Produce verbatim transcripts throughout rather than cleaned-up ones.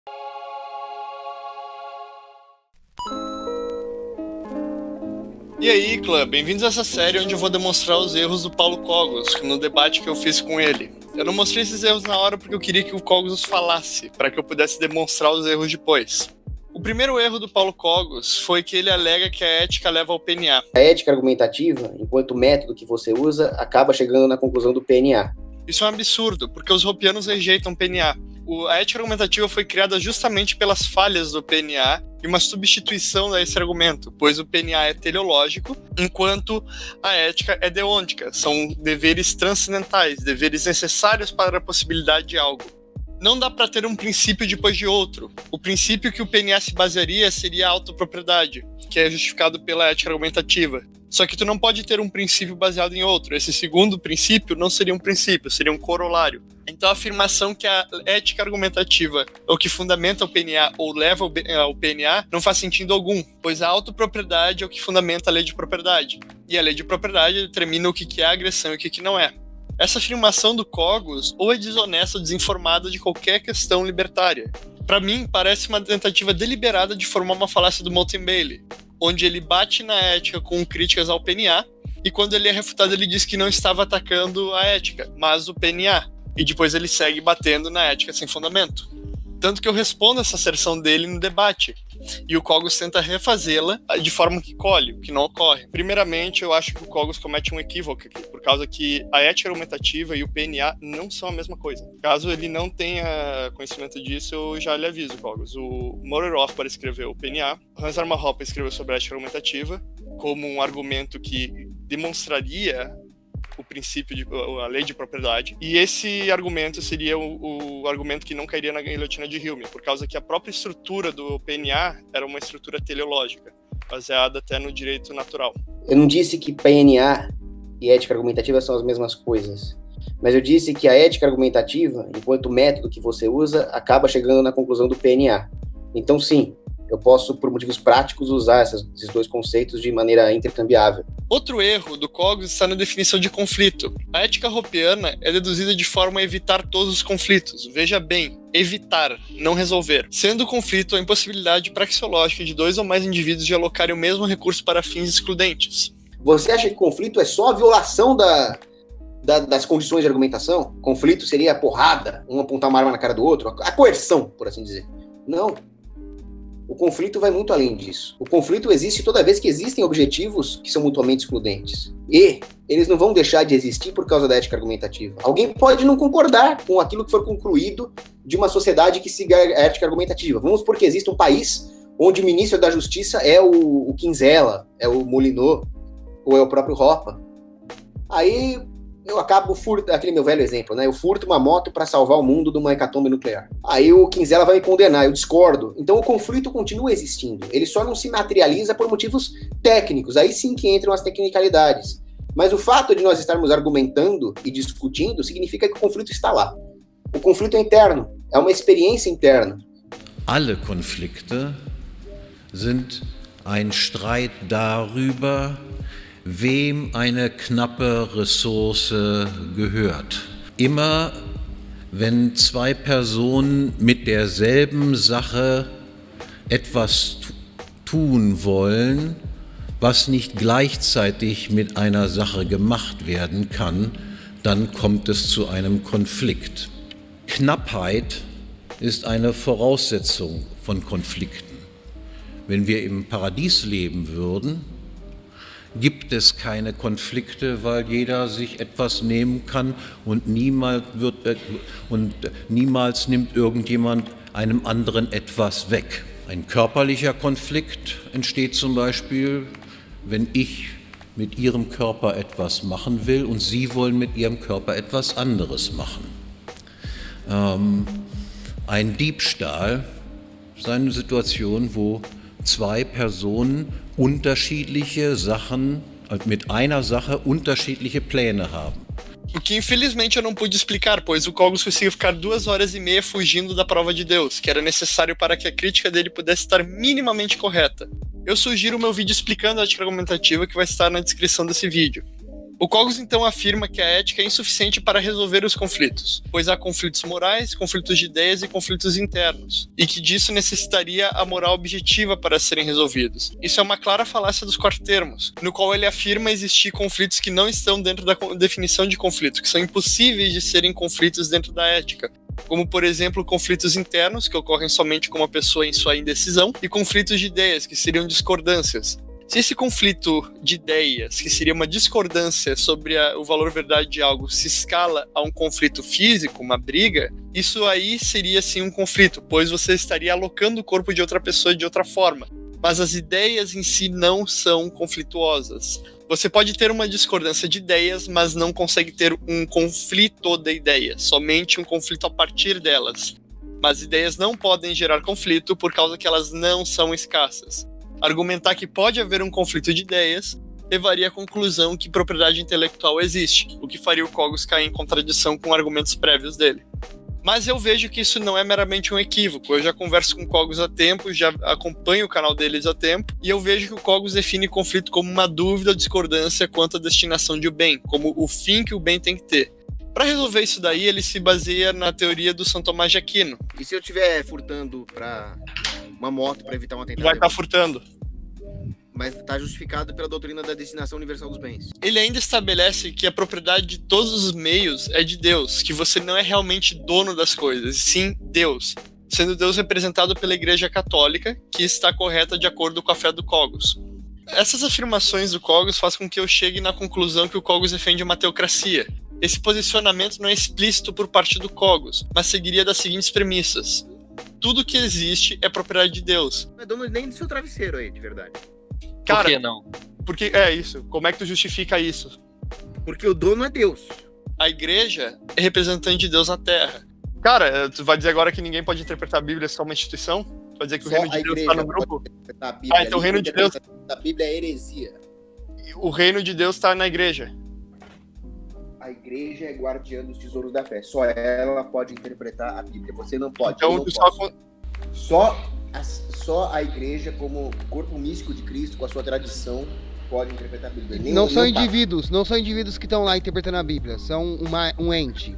E aí, clã, bem-vindos a essa série onde eu vou demonstrar os erros do Paulo Cogos no debate que eu fiz com ele. Eu não mostrei esses erros na hora porque eu queria que o Cogos os falasse, para que eu pudesse demonstrar os erros depois. O primeiro erro do Paulo Cogos foi que ele alega que a ética leva ao P N A. A ética argumentativa, enquanto método que você usa, acaba chegando na conclusão do P N A. Isso é um absurdo, porque os Hopianos rejeitam P N A. O, a ética argumentativa foi criada justamente pelas falhas do P N A e uma substituição desse argumento, pois o P N A é teleológico, enquanto a ética é deôntica. São deveres transcendentais, deveres necessários para a possibilidade de algo. Não dá para ter um princípio depois de outro. O princípio que o P N A se basearia seria a autopropriedade, que é justificado pela ética argumentativa. Só que tu não pode ter um princípio baseado em outro. Esse segundo princípio não seria um princípio, seria um corolário. Então a afirmação que a ética argumentativa é o que fundamenta o P N A ou leva ao P N A não faz sentido algum, pois a autopropriedade é o que fundamenta a lei de propriedade. E a lei de propriedade determina o que é agressão e o que não é. Essa afirmação do Cogos ou é desonesta ou desinformada de qualquer questão libertária. Para mim, parece uma tentativa deliberada de formar uma falácia do Moulton Bailey, onde ele bate na ética com críticas ao P N A, e quando ele é refutado ele diz que não estava atacando a ética, mas o P N A, e depois ele segue batendo na ética sem fundamento. Tanto que eu respondo essa asserção dele no debate, e o Cogos tenta refazê-la de forma que colhe, o que não ocorre. Primeiramente, eu acho que o Cogos comete um equívoco aqui, por causa que a ética argumentativa e o P N A não são a mesma coisa. Caso ele não tenha conhecimento disso, eu já lhe aviso, Cogos. O Murray Rothbard escreveu o P N A, Hans Hermann Hoppe escreveu sobre a ética argumentativa, como um argumento que demonstraria o princípio, de, a lei de propriedade, e esse argumento seria o, o argumento que não cairia na guilhotina de Hume, por causa que a própria estrutura do P N A era uma estrutura teleológica, baseada até no direito natural. Eu não disse que P N A e ética argumentativa são as mesmas coisas, mas eu disse que a ética argumentativa, enquanto método que você usa, acaba chegando na conclusão do P N A. Então sim, eu posso, por motivos práticos, usar essas, esses dois conceitos de maneira intercambiável. Outro erro do Cogos está na definição de conflito. A ética hoppiana é deduzida de forma a evitar todos os conflitos. Veja bem, evitar, não resolver. Sendo o conflito a impossibilidade praxeológica de dois ou mais indivíduos de alocarem o mesmo recurso para fins excludentes. Você acha que conflito é só a violação da, da, das condições de argumentação? Conflito seria a porrada, um apontar uma arma na cara do outro, a coerção, por assim dizer. Não. O conflito vai muito além disso. O conflito existe toda vez que existem objetivos que são mutuamente excludentes. E eles não vão deixar de existir por causa da ética argumentativa. Alguém pode não concordar com aquilo que for concluído de uma sociedade que siga a ética argumentativa. Vamos supor que existe um país onde o ministro da Justiça é o, o Kinsella, é o Molyneux, ou é o próprio Hoppe. Aí eu acabo furto, aquele meu velho exemplo, né? Eu furto uma moto para salvar o mundo de uma hecatombe nuclear. Aí o Kinsella vai me condenar, eu discordo. Então o conflito continua existindo. Ele só não se materializa por motivos técnicos. Aí sim que entram as tecnicalidades. Mas o fato de nós estarmos argumentando e discutindo significa que o conflito está lá. O conflito é interno, é uma experiência interna. Alle Konflikte sind ein Streit darüber, wem eine knappe Ressource gehört. Immer wenn zwei Personen mit derselben Sache etwas tun wollen, was nicht gleichzeitig mit einer Sache gemacht werden kann, dann kommt es zu einem Konflikt. Knappheit ist eine Voraussetzung von Konflikten. Wenn wir im Paradies leben würden, gibt es keine Konflikte, weil jeder sich etwas nehmen kann und niemals, wird, und niemals nimmt irgendjemand einem anderen etwas weg. Ein körperlicher Konflikt entsteht zum Beispiel, wenn ich mit ihrem Körper etwas machen will und sie wollen mit ihrem Körper etwas anderes machen. Ähm, ein Diebstahl ist eine Situation, wo zwei Personen unterschiedliche Sachen, mit einer Sache unterschiedliche Pläne haben. O que infelizmente eu não pude explicar, pois o Cogos conseguiu ficar duas horas e meia fugindo da prova de Deus, que era necessário para que a crítica dele pudesse estar minimamente correta. Eu sugiro o meu vídeo explicando a ética argumentativa, que vai estar na descrição desse vídeo. O Cogos então afirma que a ética é insuficiente para resolver os conflitos, pois há conflitos morais, conflitos de ideias e conflitos internos, e que disso necessitaria a moral objetiva para serem resolvidos. Isso é uma clara falácia dos quatro termos, no qual ele afirma existir conflitos que não estão dentro da definição de conflito, que são impossíveis de serem conflitos dentro da ética, como, por exemplo, conflitos internos, que ocorrem somente com uma pessoa em sua indecisão, e conflitos de ideias, que seriam discordâncias. Se esse conflito de ideias, que seria uma discordância sobre a, o valor verdade de algo, se escala a um conflito físico, uma briga, isso aí seria sim um conflito, pois você estaria alocando o corpo de outra pessoa de outra forma. Mas as ideias em si não são conflituosas. Você pode ter uma discordância de ideias, mas não consegue ter um conflito de ideias, somente um conflito a partir delas. Mas ideias não podem gerar conflito por causa que elas não são escassas. Argumentar que pode haver um conflito de ideias levaria à conclusão que propriedade intelectual existe, o que faria o Cogos cair em contradição com argumentos prévios dele. Mas eu vejo que isso não é meramente um equívoco. Eu já converso com o Cogos há tempo, já acompanho o canal deles há tempo, e eu vejo que o Cogos define conflito como uma dúvida ou discordância quanto à destinação de o bem, como o fim que o bem tem que ter. Para resolver isso daí, ele se baseia na teoria do São Tomás de Aquino. E se eu estiver furtando para uma moto para evitar um atentado? Vai estar tá furtando. Mas está justificado pela doutrina da destinação universal dos bens. Ele ainda estabelece que a propriedade de todos os meios é de Deus, que você não é realmente dono das coisas, sim Deus, sendo Deus representado pela Igreja Católica, que está correta de acordo com a fé do Cogos. Essas afirmações do Cogos fazem com que eu chegue na conclusão que o Cogos defende uma teocracia. Esse posicionamento não é explícito por parte do Cogos, mas seguiria das seguintes premissas. Tudo que existe é propriedade de Deus. Não é dono nem do seu travesseiro aí, de verdade. Cara, por que não? Porque é isso. Como é que tu justifica isso? Porque o dono é Deus. A igreja é representante de Deus na Terra. Cara, tu vai dizer agora que ninguém pode interpretar a Bíblia só uma instituição? Tu vai dizer que Só o reino de Deus está no grupo? A Bíblia. Ah, então o reino de Deus... A Bíblia é heresia. O reino de Deus está na igreja. A igreja é guardiã dos tesouros da fé. Só ela pode interpretar a Bíblia. Você não pode. Então, não só... só a, só a igreja, como corpo místico de Cristo, com a sua tradição, pode interpretar a Bíblia. Nem, não são nem indivíduos, não são indivíduos que estão lá interpretando a Bíblia. São uma, um ente.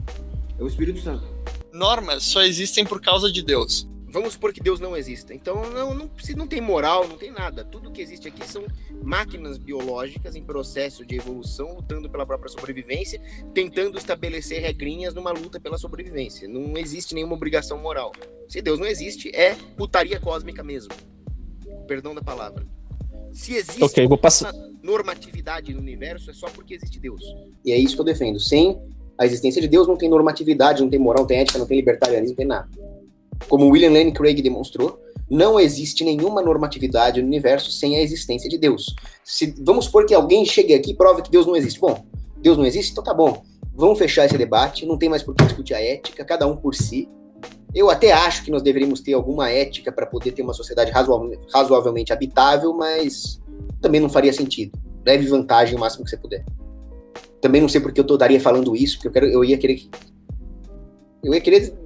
É o Espírito Santo. Normas só existem por causa de Deus. Vamos supor que Deus não exista. Então não, não, não tem moral, não tem nada. Tudo que existe aqui são máquinas biológicas em processo de evolução, lutando pela própria sobrevivência, tentando estabelecer regrinhas numa luta pela sobrevivência. Não existe nenhuma obrigação moral. Se Deus não existe, é putaria cósmica mesmo. Perdão da palavra. Se existe okay, vou passar... normatividade no universo, é só porque existe Deus. E é isso que eu defendo. Sem a existência de Deus, não tem normatividade, não tem moral, não tem ética, não tem libertarianismo, não tem nada. Como William Lane Craig demonstrou, não existe nenhuma normatividade no universo sem a existência de Deus. Se, vamos supor que alguém chegue aqui e prove que Deus não existe. Bom, Deus não existe? Então tá bom. Vamos fechar esse debate, não tem mais por que discutir a ética, cada um por si. Eu até acho que nós deveríamos ter alguma ética para poder ter uma sociedade razoavelmente, razoavelmente habitável, mas também não faria sentido. Leve vantagem o máximo que você puder. Também não sei porque eu estaria falando isso, porque eu, quero, eu ia querer... Eu ia querer...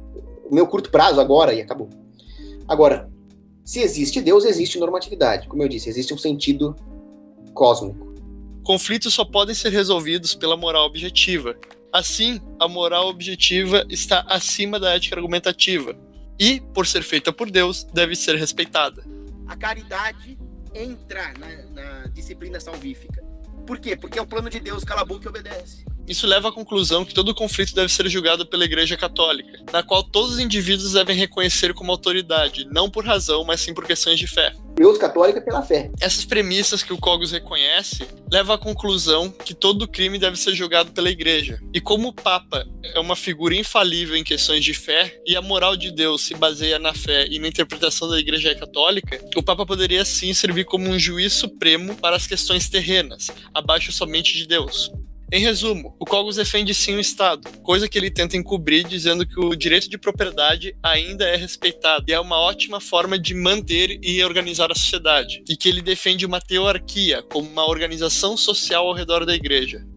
o meu curto prazo agora e acabou. Agora, se existe Deus, existe normatividade. Como eu disse, existe um sentido cósmico. Conflitos só podem ser resolvidos pela moral objetiva. Assim, a moral objetiva está acima da ética argumentativa. E, por ser feita por Deus, deve ser respeitada. A caridade entra na, na disciplina salvífica. Por quê? Porque é o plano de Deus, cala a boca e obedece. Isso leva à conclusão que todo conflito deve ser julgado pela Igreja Católica, na qual todos os indivíduos devem reconhecer como autoridade, não por razão, mas sim por questões de fé. Deus católica pela fé. Essas premissas que o Cogos reconhece levam à conclusão que todo crime deve ser julgado pela Igreja. E como o Papa é uma figura infalível em questões de fé, e a moral de Deus se baseia na fé e na interpretação da Igreja Católica, o Papa poderia sim servir como um juiz supremo para as questões terrenas, abaixo somente de Deus. Em resumo, o Cogos defende sim o Estado, coisa que ele tenta encobrir dizendo que o direito de propriedade ainda é respeitado e é uma ótima forma de manter e organizar a sociedade, e que ele defende uma teoarquia como uma organização social ao redor da igreja.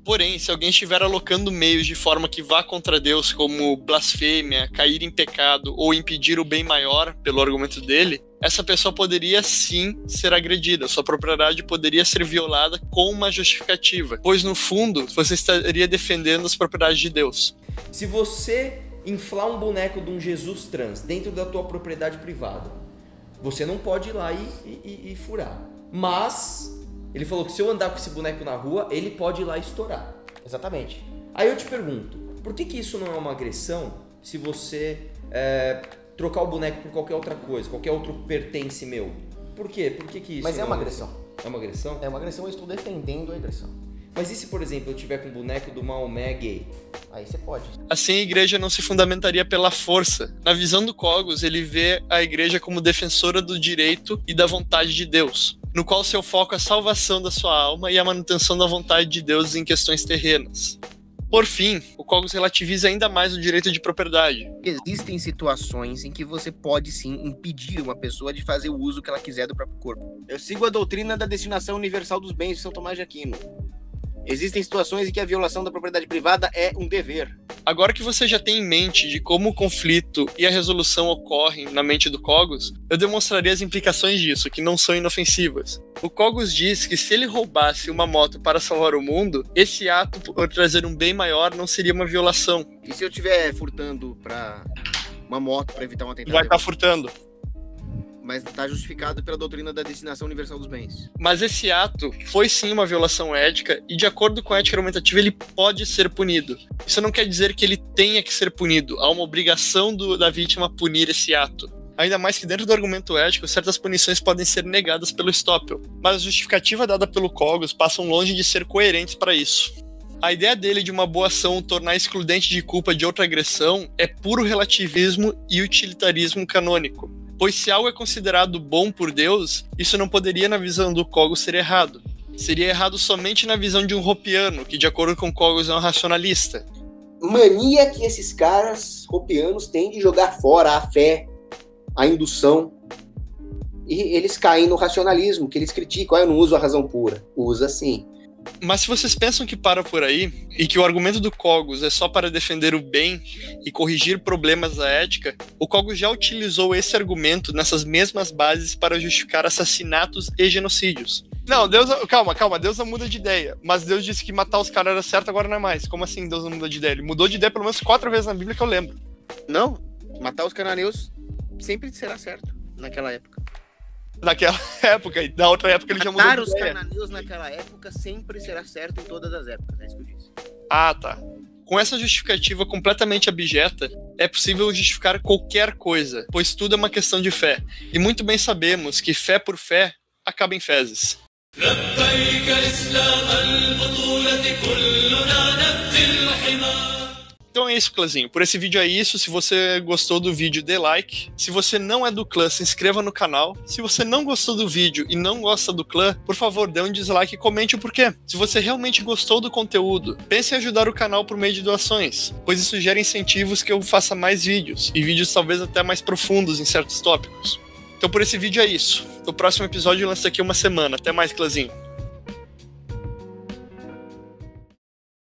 Porém, se alguém estiver alocando meios de forma que vá contra Deus, como blasfêmia, cair em pecado ou impedir o bem maior, pelo argumento dele, essa pessoa poderia sim ser agredida, sua propriedade poderia ser violada com uma justificativa, pois no fundo você estaria defendendo as propriedades de Deus. Se você inflar um boneco de um Jesus trans dentro da tua propriedade privada, você não pode ir lá e, e, e furar. Mas ele falou que se eu andar com esse boneco na rua, ele pode ir lá e estourar. Exatamente. Aí eu te pergunto, por que que isso não é uma agressão se você é, trocar o boneco por qualquer outra coisa, qualquer outro pertence meu? Por quê? Por que que isso Mas não é uma agressão. É uma agressão? É uma agressão, eu estou defendendo a agressão. Mas e se, por exemplo, eu tiver com um boneco do Maomé gay? Aí você pode. Assim, a igreja não se fundamentaria pela força. Na visão do Cogos, ele vê a igreja como defensora do direito e da vontade de Deus, no qual seu foco é a salvação da sua alma e a manutenção da vontade de Deus em questões terrenas. Por fim, o Cogos relativiza ainda mais o direito de propriedade. Existem situações em que você pode sim impedir uma pessoa de fazer o uso que ela quiser do próprio corpo. Eu sigo a doutrina da destinação universal dos bens de São Tomás de Aquino. Existem situações em que a violação da propriedade privada é um dever. Agora que você já tem em mente de como o conflito e a resolução ocorrem na mente do Cogos, eu demonstraria as implicações disso, que não são inofensivas. O Cogos diz que se ele roubasse uma moto para salvar o mundo, esse ato por trazer um bem maior não seria uma violação. E se eu estiver furtando para uma moto para evitar um atentado? Vai estar furtando. Mas está justificado pela doutrina da destinação universal dos bens. Mas esse ato foi sim uma violação ética e, de acordo com a ética argumentativa, ele pode ser punido. Isso não quer dizer que ele tenha que ser punido. Há uma obrigação do, da vítima punir esse ato. Ainda mais que dentro do argumento ético, certas punições podem ser negadas pelo Stoppel. Mas a justificativa dada pelo Cogos passam longe de ser coerentes para isso. A ideia dele de uma boa ação tornar excludente de culpa de outra agressão é puro relativismo e utilitarismo canônico. Pois se algo é considerado bom por Deus, isso não poderia, na visão do Cogos, ser errado. Seria errado somente na visão de um Hopiano, que, de acordo com Cogos, é um racionalista. Mania que esses caras hopianos têm de jogar fora a fé, a indução, e eles caem no racionalismo, que eles criticam. Ah, eu não uso a razão pura. Usa sim. Mas se vocês pensam que para por aí, e que o argumento do Cogos é só para defender o bem e corrigir problemas da ética, o Cogos já utilizou esse argumento nessas mesmas bases para justificar assassinatos e genocídios. Não, Deus... Calma, calma, Deus não muda de ideia. Mas Deus disse que matar os caras era certo, agora não é mais. Como assim Deus não muda de ideia? Ele mudou de ideia pelo menos quatro vezes na Bíblia que eu lembro. Não, matar os cananeus sempre será certo, naquela época. Naquela época, e na outra época ele já mudou de Matar os ideia. cananeus naquela época sempre será certo em todas as épocas, é isso que eu disse. Ah, tá. Com essa justificativa completamente abjeta, é possível justificar qualquer coisa, pois tudo é uma questão de fé. E muito bem sabemos que fé por fé acaba em fezes. Então é isso, clãzinho. Por esse vídeo é isso. Se você gostou do vídeo, dê like. Se você não é do clã, se inscreva no canal. Se você não gostou do vídeo e não gosta do clã, por favor, dê um dislike e comente o porquê. Se você realmente gostou do conteúdo, pense em ajudar o canal por meio de doações, pois isso gera incentivos que eu faça mais vídeos, e vídeos talvez até mais profundos em certos tópicos. Então por esse vídeo é isso. No próximo episódio eu lanço daqui uma semana. Até mais, clãzinho.